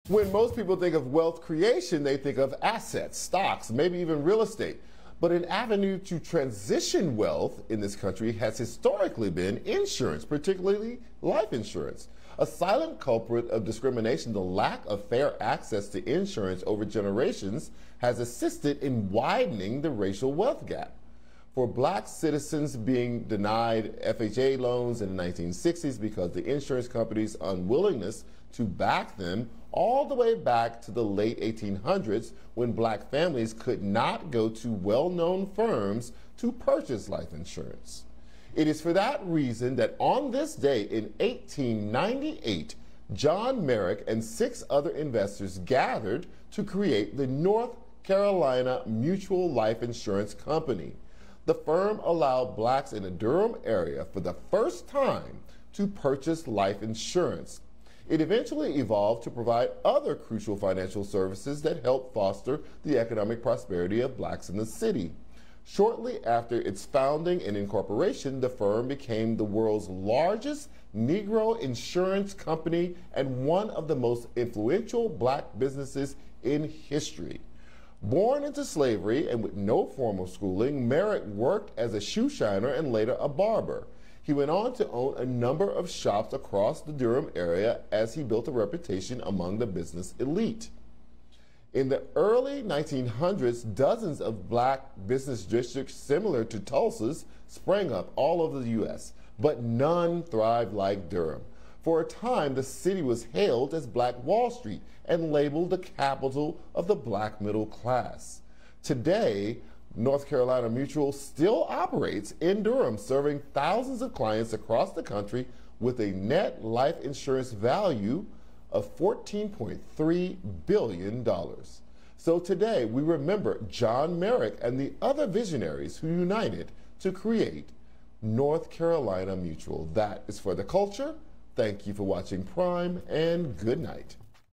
When most people think of wealth creation, they think of assets, stocks, maybe even real estate. But an avenue to transition wealth in this country has historically been insurance, particularly life insurance. A silent culprit of discrimination, the lack of fair access to insurance over generations has assisted in widening the racial wealth gap. For black citizens being denied FHA loans in the 1960s because the insurance company's unwillingness to back them, all the way back to the late 1800s when black families could not go to well-known firms to purchase life insurance. It is for that reason that on this day in 1898, John Merrick and 6 other investors gathered to create the North Carolina Mutual Life Insurance Company. The firm allowed blacks in the Durham area for the first time to purchase life insurance. It eventually evolved to provide other crucial financial services that helped foster the economic prosperity of blacks in the city. Shortly after its founding and incorporation, the firm became the world's largest Negro insurance company and one of the most influential black businesses in history. Born into slavery and with no formal schooling, Merrick worked as a shoe shiner and later a barber. He went on to own a number of shops across the Durham area as he built a reputation among the business elite. In the early 1900s, dozens of black business districts similar to Tulsa's sprang up all over the U.S., but none thrived like Durham. For a time, the city was hailed as Black Wall Street and labeled the capital of the black middle class. Today, North Carolina Mutual still operates in Durham, serving thousands of clients across the country with a net life insurance value of $14.3 billion. So today, we remember John Merrick and the other visionaries who united to create North Carolina Mutual. That is for the culture. Thank you for watching Prime, and good night.